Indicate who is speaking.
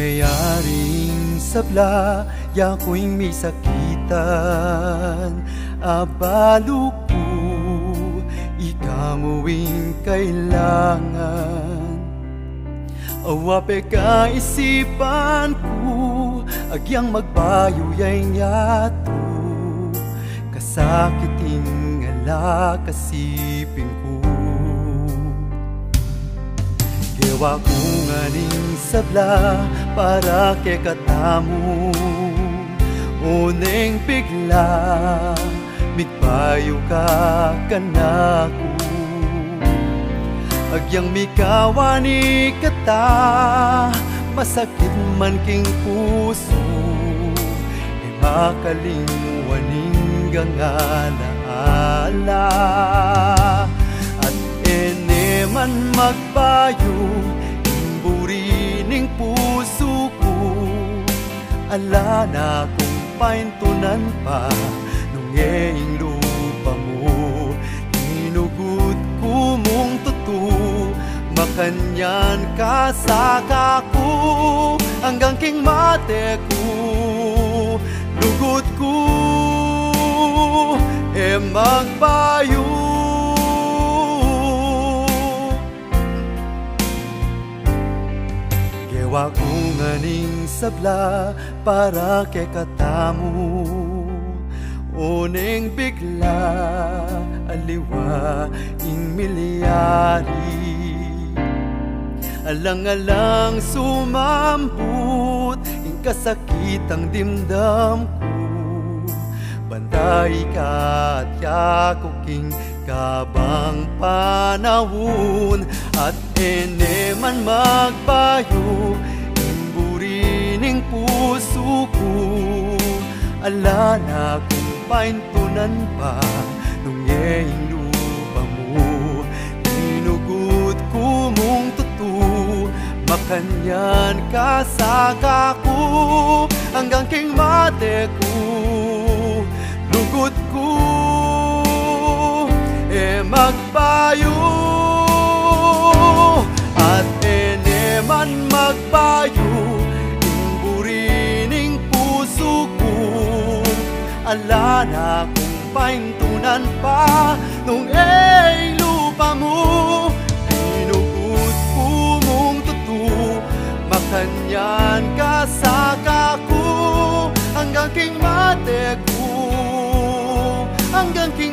Speaker 1: mayaring sabla, yako'y may sakitan. Abalo ko, ikamuing kailangan. Awape ka isipan ko, agyang magbayo yay nyato. Kasakiting ala kasipin ko. Gewa ko nganing sabla para kay katamu. Uneng bigla, migpayo ka kanako. Agyang mikawani kata, masakit man king puso. E makalimuaning gangalaala. At ene man magbayo, imburining puso ko. Ala na kung paintunan pa, nungeng lupa mo. Inugot ko mong totoo, makanyan ka sa kaku. Hanggang king mate ko, lugot ko, e magbayo. Gewa ko nganing sabla para kay katamu. Uneng bigla, aliwa ing milyari. Alang-alang sumambut, ing kasakitang dimdam ko. Bantay ka at yakuking kabang panahon. At ene man magbayo, imburining puso ko. Ala na kung paintunan pa, nungeng lupa mo. Inugot ko mong totoo, makanyan ka sa kaku. Hanggang king mate ko, lugot ko, e magbayo. At ene man magbayo, imburining puso ko. Ala na kung paintunan pa, nung lupa mo. Inugot ko mong totoo, makanyan ka sa kaku. Hanggang king mate ko, hanggang king